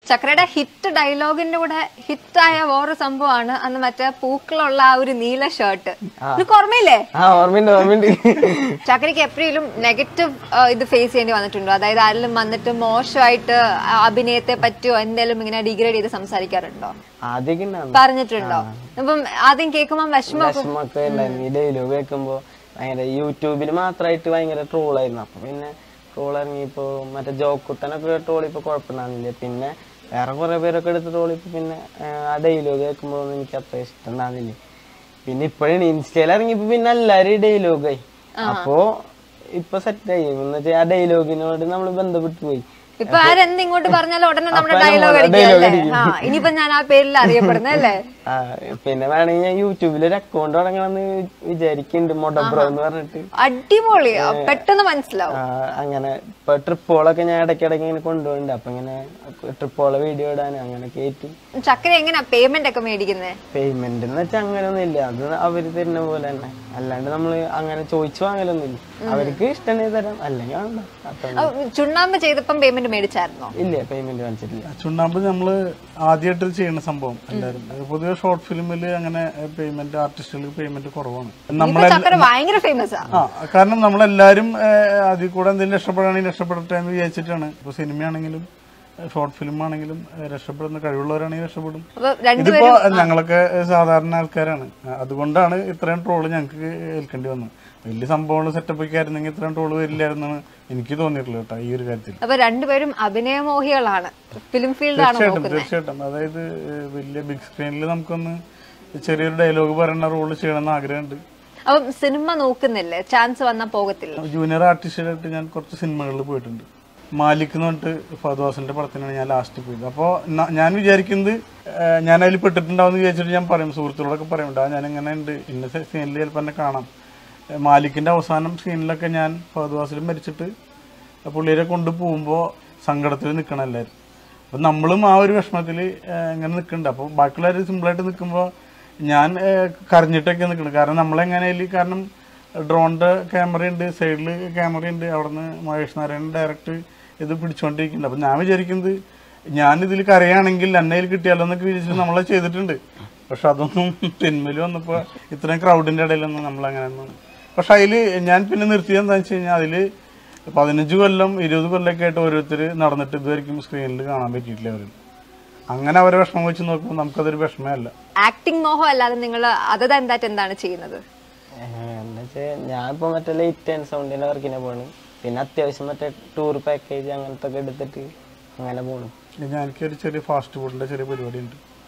ചക്രയുടെ hit ഡയലോഗിന്റെ കൂടെ ഹിറ്റായ വേറൊരു സംഭവമാണ് അന്ന് മറ്റേ പൂക്കളുള്ള ആ ഒരു നീല ഷർട്ട്. നിനക്ക് ഓർമ്മയില്ലേ? ചക്രയ്ക്ക് എപ്പോഴും നെഗറ്റീവ് ഇത് ഫേസ് ചെയ്യേണ്ടി വന്നിട്ടുണ്ടോ? അതായത് ആരെങ്കിലും വന്നിട്ട് മോശമായിട്ട് അഭിനയത്തെ പറ്റിയോ എന്തെങ്കിലും ഇങ്ങനെ ഡിഗ്രേഡ് ചെയ്ത് സംസാരിക്കാറുണ്ടോ? പറഞ്ഞിട്ടുണ്ടോ? അപ്പം ആദ്യം കേൾക്കുമ്പോ വിഷമൊക്കെ ഡയലോഗ് കേൾക്കുമ്പോ ഭയങ്കര യൂട്യൂബിൽ മാത്രമായിട്ട് ഭയങ്കര ട്രോളായിരുന്നു. അപ്പൊ പിന്നെ ട്രോൾ ഇറങ്ങിയപ്പോ മറ്റേ ജോക്കുട്ടനൊക്കെ ട്രോളിപ്പോ കുഴപ്പമുണ്ടാകുന്നില്ല. പിന്നെ വേറെ കുറെ പേരൊക്കെ എടുത്ത് ട്രോളിപ്പോ പിന്നെ ആ ഡയലോഗ് കേൾക്കുമ്പോഴൊന്നും എനിക്ക് അത്ര ഇഷ്ടം ഉണ്ടാകുന്നില്ല. പിന്നെ ഇപ്പോഴും ഇൻസ്റ്റയിൽ ഇറങ്ങിയപ്പോ പിന്നെ എല്ലാരും ഡയലോഗായി. അപ്പോ ഇപ്പൊ സെറ്റായി എന്ന് വെച്ചാൽ ആ ഡയലോഗിനോട് നമ്മൾ ബന്ധപ്പെട്ടു പോയി. ഇപ്പൊ ആരെന്തിങ്ങോട്ട് പറഞ്ഞാലും ഉടനെ നമ്മുടെ ഡയലോഗ് അടിക്കല്ലേ. ഇനിയിപ്പോ ഞാൻ ആ പേരിൽ അറിയപ്പെടുന്നല്ലേ. പിന്നെ വേണമെങ്കിൽ ഞാൻ യൂട്യൂബിൽ ഒരു അക്കൗണ്ട് തുടങ്ങണമെന്ന് വിചാരിക്കുന്നുണ്ട്, മൊഡബ്രോ എന്ന് പറഞ്ഞിട്ട്. അടിപൊളി, പെട്ടെന്ന് മനസ്സിലാവും. അങ്ങനെ ഇപ്പൊ ട്രിപ്പുകളൊക്കെ ഞാൻ ഇടയ്ക്കിടയ്ക്ക് ഇങ്ങനെ കൊണ്ടുപോകുന്നുണ്ട്. അപ്പൊ ഇങ്ങനെ ട്രിപ്പുകളെ വീഡിയോ ഇടാൻ അങ്ങനെ കയറ്റും. ചക്കര എങ്ങനെയാ പേയ്മെന്റ് ഒക്കെ മേടിക്കുന്നത്? പേയ്മെന്റ് എന്ന് വെച്ചാൽ അങ്ങനെയൊന്നും ഇല്ല, അത് അവര് തരുന്ന പോലെ തന്നെ. അല്ലാണ്ട് നമ്മള് അങ്ങനെ ചോദിച്ചു വാങ്ങലൊന്നുമില്ല. അവർക്ക് ഇഷ്ടം തരാം, അല്ലെങ്കിൽ ചുണ്ണാമ്പ് ചെയ്തപ്പം പേയ്മെന്റ് മേടിച്ചായിരുന്നോ? ഇല്ല, പേയ്മെന്റ് മേടിച്ചിട്ടില്ല. ചുണ്ണാമ്പ് നമ്മള് ആദ്യമായിട്ട് ചെയ്യുന്ന സംഭവം. എല്ലാവരും പൊതുവെ ഷോർട്ട് ഫിലിമില് അങ്ങനെ പേയ്മെന്റ്, ആർട്ടിസ്റ്റുകൾക്ക് പേയ്മെന്റ് കുറവാണ്. കാരണം നമ്മളെല്ലാരും അതിൽ കൂടെ എന്തെങ്കിലും രക്ഷപ്പെടുകയാണെങ്കിൽ രക്ഷപ്പെടട്ടെ എന്ന് വിചാരിച്ചിട്ടാണ്. ഇപ്പൊ സിനിമയാണെങ്കിലും ഷോർട്ട് ഫിലിം ആണെങ്കിലും രക്ഷപ്പെടുന്ന കഴിവുള്ളവരാണെങ്കിൽ രക്ഷപ്പെടും. ഇതിപ്പോ ഞങ്ങളൊക്കെ സാധാരണ ആൾക്കാരാണ്, അതുകൊണ്ടാണ് ഇത്രയും ട്രോള് ഞങ്ങൾക്ക് ഏൽക്കേണ്ടി വന്നത്. വലിയ സംഭവങ്ങൾ സെറ്റപ്പ് ഒക്കെ ആയിരുന്നെങ്കിൽ ഇത്രയും ട്രോള് വരില്ലായിരുന്നാണ് എനിക്ക് തോന്നിയിട്ടുള്ളത് കേട്ടോ ഈ ഒരു കാര്യത്തിൽ. അപ്പൊ രണ്ടുപേരും അഭിനയമോഹികളാണ്, ഫിലിം ഫീൽഡാണ്. തീർച്ചയായിട്ടും. അതായത് വലിയ ബിഗ് സ്ക്രീനിൽ നമുക്കൊന്ന് ചെറിയൊരു ഡയലോഗ് പറയുന്ന റോള് ചെയ്യണമെന്ന് ആഗ്രഹമുണ്ട്. അപ്പം സിനിമ നോക്കുന്നില്ലേ? ചാൻസ് വന്നാൽ പോകത്തില്ല? ജൂനിയർ ആർട്ടിസ്റ്റായിട്ട് ഞാൻ കുറച്ച് സിനിമകളിൽ പോയിട്ടുണ്ട്. മാലിക് എന്ന് പറഞ്ഞിട്ട് ഫഹദ് പടത്തിനാണ് ഞാൻ ലാസ്റ്റ് പോയത്. അപ്പോൾ ഞാൻ വിചാരിക്കുന്നത് ഞാൻ അതിൽ പെട്ടിട്ടുണ്ടാവും എന്ന് വിചാരിച്ചിട്ട് ഞാൻ പറയും, സുഹൃത്തുക്കളൊക്കെ പറയുന്നുണ്ട് ഞാൻ എങ്ങനെ ഉണ്ട് ഇന്ന സീനിൽ ചിലപ്പോൾ എന്നെ കാണാം. മാലിക്കിന്റെ അവസാനം സീനിലൊക്കെ ഞാൻ ഫഹദ് മരിച്ചിട്ട് പുള്ളിയെ കൊണ്ടുപോകുമ്പോൾ സങ്കടത്തിൽ നിൽക്കണം എല്ലാവരും. അപ്പം നമ്മളും ആ ഒരു വിഷമത്തിൽ ഇങ്ങനെ നിൽക്കുന്നുണ്ട്. അപ്പോൾ ബാക്കിയുള്ളവർ സിമ്പിളായിട്ട് നിൽക്കുമ്പോൾ ഞാൻ കരഞ്ഞിട്ടൊക്കെ നിൽക്കണം. കാരണം നമ്മളെങ്ങനെയാലും, കാരണം ഡ്രോണിന്റെ ക്യാമറയുണ്ട്, സൈഡിൽ ക്യാമറയുണ്ട്, അവിടുന്ന് മഹേഷ് നാരായണൻ ഡയറക്റ്റ് ഇത് പിടിച്ചുകൊണ്ടിരിക്കുന്നുണ്ട്. അപ്പം ഞാൻ വിചാരിക്കുന്നത് ഞാനിതിൽ കരയാണെങ്കിൽ എന്നയിൽ കിട്ടിയാലോ എന്നൊക്കെ വിചാരിച്ചിട്ട് നമ്മളെ ചെയ്തിട്ടുണ്ട്. പക്ഷെ അതൊന്നും സിനിമയിൽ വന്നപ്പോൾ ഇത്രയും ക്രൗഡിന്റെ ഇടയിലൊന്നും നമ്മളങ്ങനെയൊന്നും. പക്ഷെ അതിൽ ഞാൻ പിന്നെ നിർത്തിയത് എന്താണെന്ന് വെച്ച് കഴിഞ്ഞാൽ അതിൽ 15 കൊല്ലം 20 കൊല്ലമൊക്കെ ആയിട്ട് ഓരോരുത്തർ നടന്നിട്ട് ഇതുവരെയും സ്ക്രീനിൽ കാണാൻ പറ്റിയിട്ടില്ല അവർ. അങ്ങനെ അവരെ വിഷമം വെച്ച് നോക്കുമ്പോൾ നമുക്കതൊരു വിഷമമല്ല. ആക്ടിങ് മോഹം അല്ലാതെ നിങ്ങൾ എന്താണ് ചെയ്യുന്നത്? ഞാനിപ്പോ മറ്റേ ലൈറ്റ് ആൻഡ് സൗണ്ടിന്റെ വർക്കിനെ പോണ്. പിന്നെ അത്യാവശ്യം മറ്റേ ടൂർ പാക്കേജ് അങ്ങനത്തെ ഒക്കെ എടുത്തിട്ട് അങ്ങനെ പോണു. എനിക്കൊരു ചെറിയ ഫാസ്റ്റ് ഫുഡിന്റെ ചെറിയ പരിപാടി ഉണ്ട്.